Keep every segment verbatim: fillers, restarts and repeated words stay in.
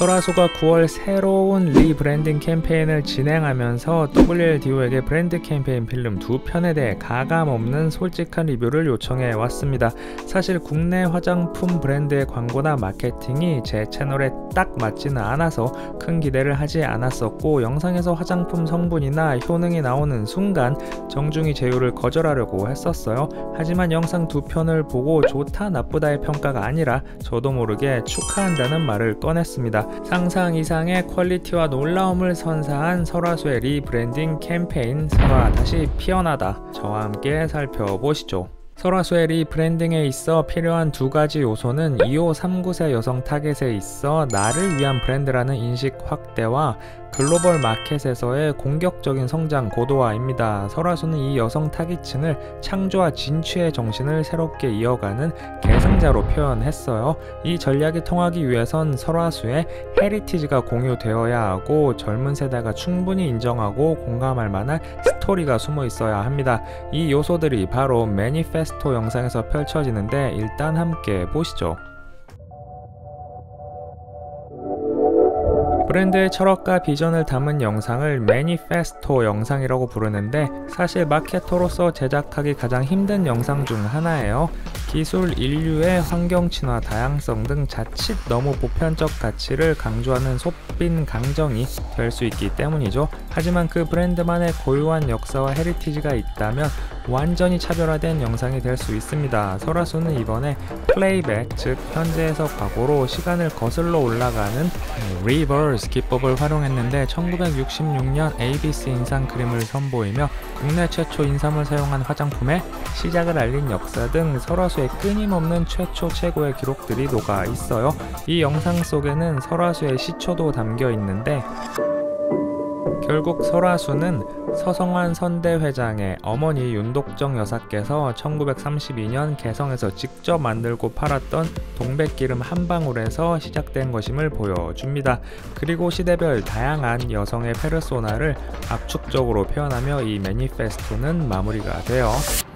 설화수가 구월 새로운 리브랜딩 캠페인을 진행하면서 더블유엘디오에게 브랜드 캠페인 필름 두 편에 대해 가감없는 솔직한 리뷰를 요청해 왔습니다. 사실 국내 화장품 브랜드의 광고나 마케팅이 제 채널에 딱 맞지는 않아서 큰 기대를 하지 않았었고, 영상에서 화장품 성분이나 효능이 나오는 순간 정중히 제휴를 거절하려고 했었어요. 하지만 영상 두 편을 보고 좋다 나쁘다의 평가가 아니라 저도 모르게 축하한다는 말을 꺼냈습니다. 상상 이상의 퀄리티와 놀라움을 선사한 설화수의 리브랜딩 캠페인 설화 다시 피어나다, 저와 함께 살펴보시죠. 설화수의 리브랜딩에 있어 필요한 두 가지 요소는 이십오, 삼십구 세 여성 타겟에 있어 나를 위한 브랜드라는 인식 확대와 글로벌 마켓에서의 공격적인 성장 고도화입니다. 설화수는 이 여성 타깃층을 창조와 진취의 정신을 새롭게 이어가는 계승자로 표현했어요. 이 전략이 통하기 위해선 설화수의 헤리티지가 공유되어야 하고 젊은 세대가 충분히 인정하고 공감할 만한 스토리가 숨어 있어야 합니다. 이 요소들이 바로 매니페스토 영상에서 펼쳐지는데 일단 함께 보시죠. 브랜드의 철학과 비전을 담은 영상을 매니페스토 영상이라고 부르는데, 사실 마케터로서 제작하기 가장 힘든 영상 중 하나예요. 기술, 인류의 환경 친화, 다양성 등 자칫 너무 보편적 가치를 강조하는 솥빈 강정이 될 수 있기 때문이죠. 하지만 그 브랜드만의 고유한 역사와 헤리티지가 있다면 완전히 차별화된 영상이 될 수 있습니다. 설화수는 이번에 플레이백, 즉 현재에서 과거로 시간을 거슬러 올라가는 리버스 기법을 활용했는데, 천구백육십육 년 에이비씨 인삼 크림을 선보이며 국내 최초 인삼을 사용한 화장품의 시작을 알린 역사 등 설화수의 끊임없는 최초 최고의 기록들이 녹아 있어요. 이 영상 속에는 설화수의 시초도 담겨 있는데, 결국 설화수는 서성환 선대회장의 어머니 윤독정 여사께서 천구백삼십이 년 개성에서 직접 만들고 팔았던 동백기름 한 방울에서 시작된 것임을 보여줍니다. 그리고 시대별 다양한 여성의 페르소나를 압축적으로 표현하며 이 매니페스토는 마무리가 돼요.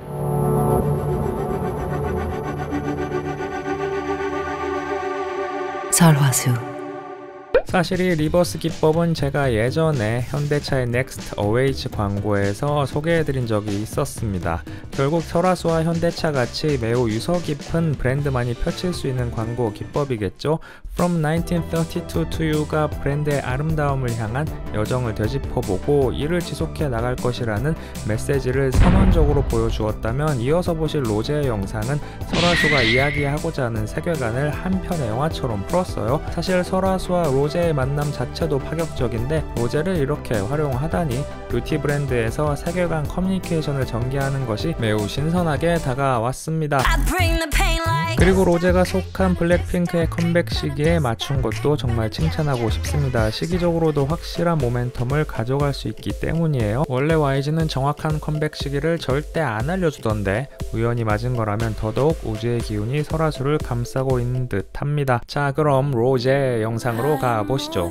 설화수. 사실 이 리버스 기법은 제가 예전에 현대차의 넥스트 어웨이즈 광고에서 소개해드린 적이 있었습니다. 결국 설화수와 현대차 같이 매우 유서 깊은 브랜드만이 펼칠 수 있는 광고 기법이겠죠. From 나인틴 서티투 to You가 브랜드의 아름다움을 향한 여정을 되짚어보고 이를 지속해 나갈 것이라는 메시지를 선언적으로 보여주었다면, 이어서 보실 로제의 영상은 설화수가 이야기하고자 하는 세계관을 한 편의 영화처럼 풀었어요. 사실 설화수와 로제의 만남 자체도 파격적인데, 로제를 이렇게 활용하다니 뷰티 브랜드에서 세계관 커뮤니케이션을 전개하는 것이 매우 신선하게 다가왔습니다. 그리고 로제가 속한 블랙핑크의 컴백 시기에 맞춘 것도 정말 칭찬하고 싶습니다. 시기적으로도 확실한 모멘텀을 가져갈 수 있기 때문이에요. 원래 와이지는 정확한 컴백 시기를 절대 안 알려주던데, 우연히 맞은 거라면 더더욱 우주의 기운이 설화수를 감싸고 있는 듯 합니다. 자, 그럼 로제 영상으로 가보시죠.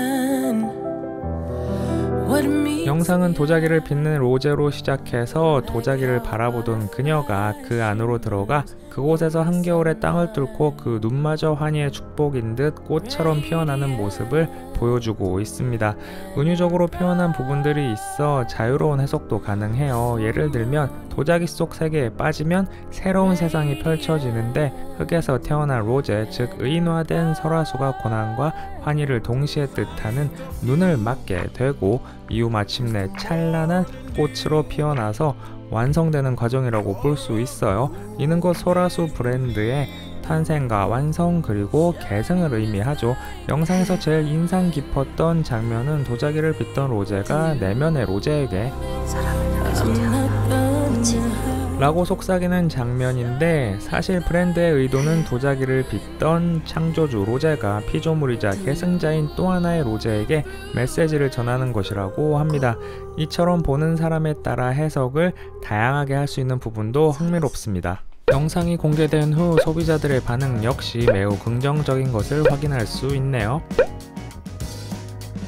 영상은 도자기를 빚는 로제로 시작해서 도자기를 바라보던 그녀가 그 안으로 들어가 그곳에서 한겨울의 땅을 뚫고 그 눈마저 환희의 축복인 듯 꽃처럼 피어나는 모습을 보여주고 있습니다. 은유적으로 표현한 부분들이 있어 자유로운 해석도 가능해요. 예를 들면 도자기 속 세계에 빠지면 새로운 세상이 펼쳐지는데, 흙에서 태어난 로제, 즉 의인화된 설화수가 고난과 환희를 동시에 뜻하는 눈을 맞게 되고 이후 마침내 찬란한 꽃으로 피어나서 완성되는 과정이라고 볼 수 있어요. 이는 곧 설화수 브랜드의 탄생과 완성 그리고 계승을 의미하죠. 영상에서 제일 인상 깊었던 장면은 도자기를 빚던 로제가 내면의 로제에게 라고 속삭이는 장면인데, 사실 브랜드의 의도는 도자기를 빚던 창조주 로제가 피조물이자 계승자인 또 하나의 로제에게 메시지를 전하는 것이라고 합니다. 이처럼 보는 사람에 따라 해석을 다양하게 할 수 있는 부분도 흥미롭습니다. 영상이 공개된 후 소비자들의 반응 역시 매우 긍정적인 것을 확인할 수 있네요.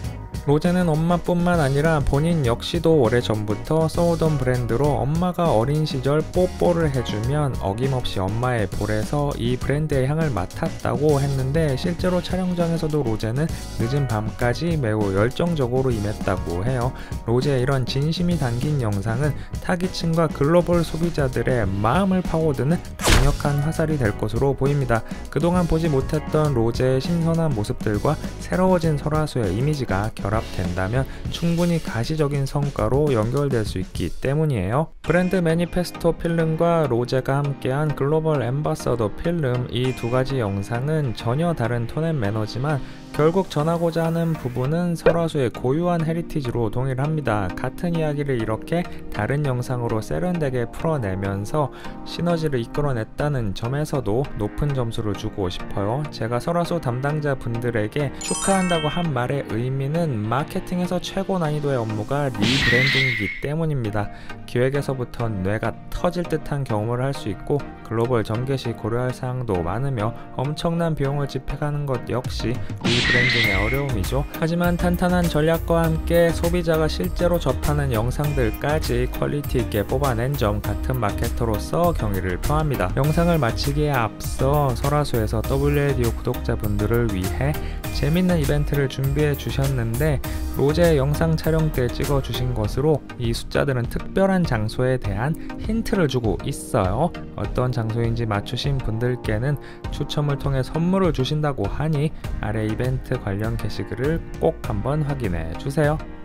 로제는 엄마뿐만 아니라 본인 역시도 오래전부터 써오던 브랜드로 엄마가 어린 시절 뽀뽀를 해주면 어김없이 엄마의 볼에서 이 브랜드의 향을 맡았다고 했는데, 실제로 촬영장에서도 로제는 늦은 밤까지 매우 열정적으로 임했다고 해요. 로제의 이런 진심이 담긴 영상은 타깃층과 글로벌 소비자들의 마음을 파고드는 강력한 화살이 될 것으로 보입니다. 그동안 보지 못했던 로제의 신선한 모습들과 새로워진 설화수의 이미지가 결합된다면 충분히 가시적인 성과로 연결될 수 있기 때문이에요. 브랜드 매니페스토 필름과 로제가 함께한 글로벌 앰바서더 필름, 이 두 가지 영상은 전혀 다른 톤 앤 매너지만 결국 전하고자 하는 부분은 설화수의 고유한 헤리티지로 동일합니다. 같은 이야기를 이렇게 다른 영상으로 세련되게 풀어내면서 시너지를 이끌어냈다는 점에서도 높은 점수를 주고 싶어요. 제가 설화수 담당자 분들에게 축하한다고 한 말의 의미는 마케팅에서 최고 난이도의 업무가 리브랜딩이기 때문입니다. 기획에서부터 뇌가 터질 듯한 경험을 할 수 있고 글로벌 전개 시 고려할 사항도 많으며 엄청난 비용을 집행하는 것 역시 리브랜딩의 어려움이죠. 하지만 탄탄한 전략과 함께 소비자가 실제로 접하는 영상들까지 퀄리티 있게 뽑아낸 점, 같은 마케터로서 경의를 표합니다. 영상을 마치기에 앞서 설화수에서 더블유에이디오 구독자분들을 위해 재밌는 이벤트를 준비해 주셨는데, 로제 영상 촬영 때 찍어 주신 것으로 이 숫자들은 특별한 장소에 대한 힌트를 주고 있어요. 어떤 장소인지 맞추신 분들께는 추첨을 통해 선물을 주신다고 하니 아래 이벤트 관련 게시글을 꼭 한번 확인해 주세요.